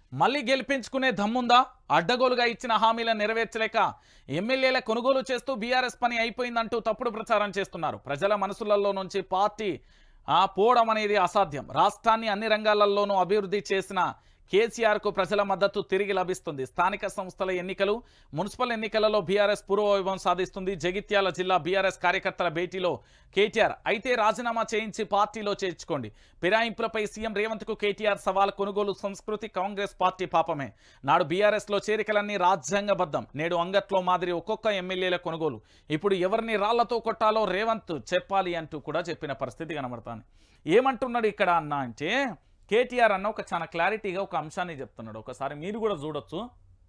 మళ్ళీ గెలిపించుకునే దమ్ముందా? అడ్డగోలుగా ఇచ్చిన హామీలను నెరవేర్చలేక ఎమ్మెల్యేల కొనుగోలు చేస్తూ బీఆర్ఎస్ పని అయిపోయిందంటూ తప్పుడు ప్రచారం చేస్తున్నారు. ప్రజల మనసులలో నుంచి పార్టీ పోవడం అనేది అసాధ్యం. రాష్ట్రాన్ని అన్ని రంగాలలోనూ అభివృద్ధి చేసిన కేసీఆర్కు ప్రజల మద్దతు తిరిగి లభిస్తుంది. స్థానిక సంస్థల ఎన్నికలు, మున్సిపల్ ఎన్నికలలో బీఆర్ఎస్ పూర్వవైభవం సాధిస్తుంది. జగిత్యాల జిల్లా బీఆర్ఎస్ కార్యకర్తల భేటీలో కేటీఆర్ అయితే రాజీనామా చేయించి పార్టీలో చేర్చుకోండి. ఫిరాయింపులపై సీఎం రేవంత్కు కేటీఆర్ సవాల్. కొనుగోలు సంస్కృతి కాంగ్రెస్ పార్టీ పాపమే. నాడు బీఆర్ఎస్లో చేరికలన్నీ రాజ్యాంగబద్ధం. నేడు అంగట్లో మాదిరి ఒక్కొక్క ఎమ్మెల్యేల కొనుగోలు. ఇప్పుడు ఎవరిని రాళ్లతో కొట్టాలో రేవంత్ చెప్పాలి అంటూ కూడా చెప్పిన పరిస్థితి కనబడుతుంది. ఏమంటున్నాడు ఇక్కడ అన్న అంటే, కేటీఆర్ అన్న ఒక చాలా క్లారిటీగా ఒక అంశాన్ని చెప్తున్నాడు. ఒకసారి మీరు కూడా చూడొచ్చు.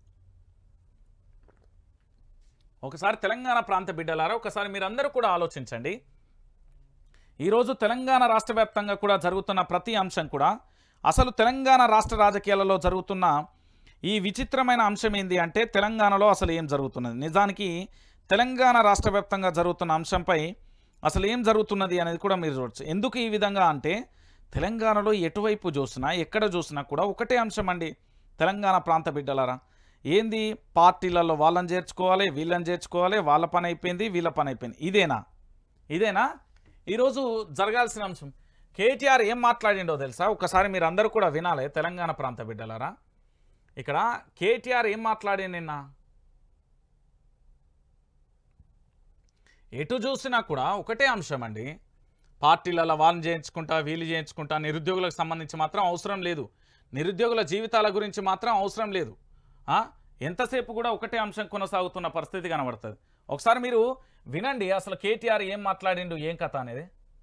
ఒకసారి తెలంగాణ ప్రాంత బిడ్డలారా ఒకసారి మీరందరూ కూడా ఆలోచించండి. ఈరోజు తెలంగాణ రాష్ట్ర వ్యాప్తంగా కూడా జరుగుతున్న ప్రతి అంశం కూడా, అసలు తెలంగాణ రాష్ట్ర రాజకీయాలలో జరుగుతున్న ఈ విచిత్రమైన అంశం ఏంది అంటే, తెలంగాణలో అసలు ఏం జరుగుతున్నది, నిజానికి తెలంగాణ రాష్ట్ర వ్యాప్తంగా జరుగుతున్న అంశంపై అసలు ఏం జరుగుతున్నది అనేది కూడా మీరు చూడొచ్చు. ఎందుకు ఈ విధంగా అంటే, తెలంగాణలో ఎటువైపు చూసినా ఎక్కడ చూసినా కూడా ఒకటే అంశం అండి. తెలంగాణ ప్రాంత బిడ్డలారా, ఏంది పార్టీలలో వాళ్ళని చేర్చుకోవాలి, వీళ్ళని చేర్చుకోవాలి, వాళ్ళ పని అయిపోయింది, వీళ్ళ పని అయిపోయింది. ఇదేనా ఈరోజు జరగాల్సిన అంశం? కేటీఆర్ ఏం మాట్లాడిండో తెలుసా? ఒకసారి మీరు అందరూ కూడా వినాలి తెలంగాణ ప్రాంత బిడ్డలారా. ఇక్కడ కేటీఆర్ ఏం మాట్లాడి నిన్న, ఎటు చూసినా కూడా ఒకటే అంశం అండి. పార్టీలలో వాళ్ళని చేయించుకుంటా, వీళ్ళు చేయించుకుంటా, నిరుద్యోగులకు సంబంధించి మాత్రం అవసరం లేదు, నిరుద్యోగుల జీవితాల గురించి మాత్రం అవసరం లేదు. ఎంతసేపు కూడా ఒకటే అంశం కొనసాగుతున్న పరిస్థితి కనబడుతుంది. ఒకసారి మీరు వినండి అసలు కేటీఆర్ ఏం మాట్లాడిండు, ఏం కథ అనేది.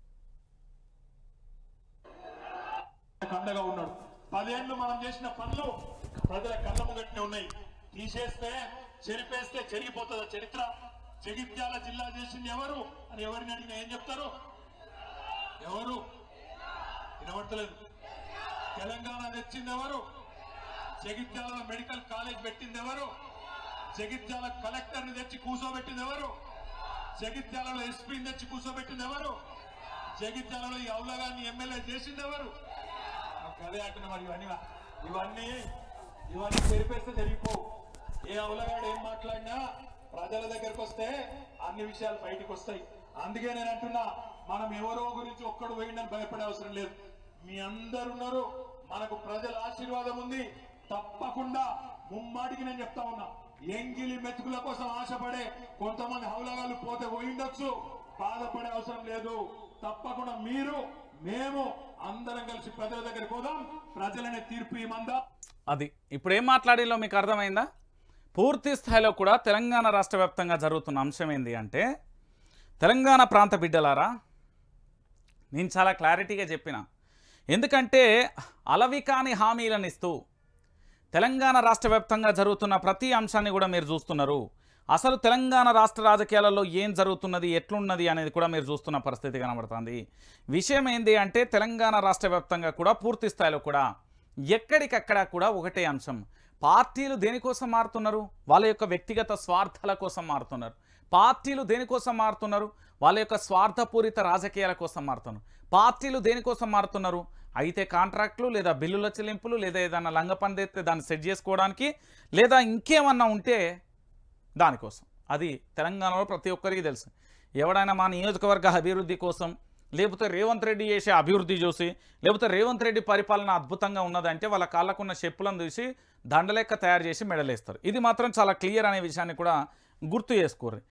కండగా ఉన్నాడు. 10 ఏళ్ళు మనం చేసిన పనులు ప్రజల కళ్ళ ముంగట్నే ఉన్నాయి. తీసేస్తే చెరిపేస్తే చెరిగిపోతుందా చరిత్ర? జగిత్యాల జిల్లా చేసింది ఎవరు అని ఎవరిని అడిగినా ఏం చెప్తారు? ఎవరు వినబడతలేదు. తెలంగాణ తెచ్చింది ఎవరు? జగిత్యాలలో మెడికల్ కాలేజ్ పెట్టింది ఎవరు? జగిత్యాల కలెక్టర్ ని తెచ్చి కూర్చోబెట్టింది ఎవరు? జగిత్యాలలో ఎస్పీని తెచ్చి కూర్చోబెట్టింది ఎవరు? జగిత్యాలలో ఈ ఔలగాన్ని ఎమ్మెల్యే చేసింది ఎవరు? అదే అంటున్నా. మరి ఇవన్నీ తెరిపేస్తే జరిగిపోవు. ఏ ఔలగాడు ఏం మాట్లాడినా ప్రజల దగ్గరకు వస్తే అన్ని విషయాలు బయటకు వస్తాయి. అందుకే నేను అంటున్నా, మనం ఎవరో గురించి ఒక్కడు వేయండి భయపడే అవసరం లేదు. మీ అందరున్నారు, మనకు ప్రజల ఆశీర్వాదం ఉంది. తప్పకుండా ముమ్మాటికి నేను చెప్తా ఉన్నా, ఎంగిలి మెతుకుల కోసం ఆశపడే కొంతమంది హౌలగాళ్ళు పోతే పోయిండొచ్చు, బాధపడే అవసరం లేదు. తప్పకుండా మీరు మేము అందరం కలిసి ప్రజల దగ్గరికి పోదాం, ప్రజలనే తీర్పు ఇమ్మందా. అది ఇప్పుడు ఏం మాట్లాడిలో మీకు అర్థమైందా? పూర్తి స్థాయిలో కూడా తెలంగాణ రాష్ట్ర వ్యాప్తంగా జరుగుతున్న అంశం ఏంది అంటే, తెలంగాణ ప్రాంత బిడ్డలారా నేను చాలా క్లారిటీగా చెప్పిన. ఎందుకంటే అలవి కాని హామీలను ఇస్తూ తెలంగాణ రాష్ట్ర వ్యాప్తంగా జరుగుతున్న ప్రతి అంశాన్ని కూడా మీరు చూస్తున్నారు. అసలు తెలంగాణ రాష్ట్ర రాజకీయాలలో ఏం జరుగుతున్నది, ఎట్లున్నది అనేది కూడా మీరు చూస్తున్న పరిస్థితి కనబడుతుంది. విషయం ఏంది అంటే, తెలంగాణ రాష్ట్ర వ్యాప్తంగా కూడా పూర్తి స్థాయిలో కూడా ఎక్కడికక్కడ కూడా ఒకటే అంశం. పార్టీలు దేనికోసం మారుతున్నారు? వాళ్ళ యొక్క వ్యక్తిగత స్వార్థాల కోసం మారుతున్నారు. పార్టీలు దేనికోసం మారుతున్నారు? వాళ్ళ యొక్క స్వార్థపూరిత రాజకీయాల కోసం మారుతున్నారు. పార్టీలు దేనికోసం మారుతున్నారు? అయితే కాంట్రాక్టులు, లేదా బిల్లుల చెల్లింపులు, లేదా ఏదైనా లంగపని తెస్తే దాన్ని సెట్ చేసుకోవడానికి, లేదా ఇంకేమన్నా ఉంటే దానికోసం. అది తెలంగాణలో ప్రతి ఒక్కరికి తెలుసు. ఎవడైనా మా నియోజకవర్గ అభివృద్ధి కోసం, లేకపోతే రేవంత్ రెడ్డి చేసే అభివృద్ధి చూసి, లేకపోతే రేవంత్ రెడ్డి పరిపాలన అద్భుతంగా ఉన్నదంటే వాళ్ళ కాళ్ళకున్న చెప్పులను చూసి దండలెక్క తయారు చేసి మెడలేస్తారు. ఇది మాత్రం చాలా క్లియర్ అనే విషయాన్ని కూడా గుర్తు చేసుకోరు.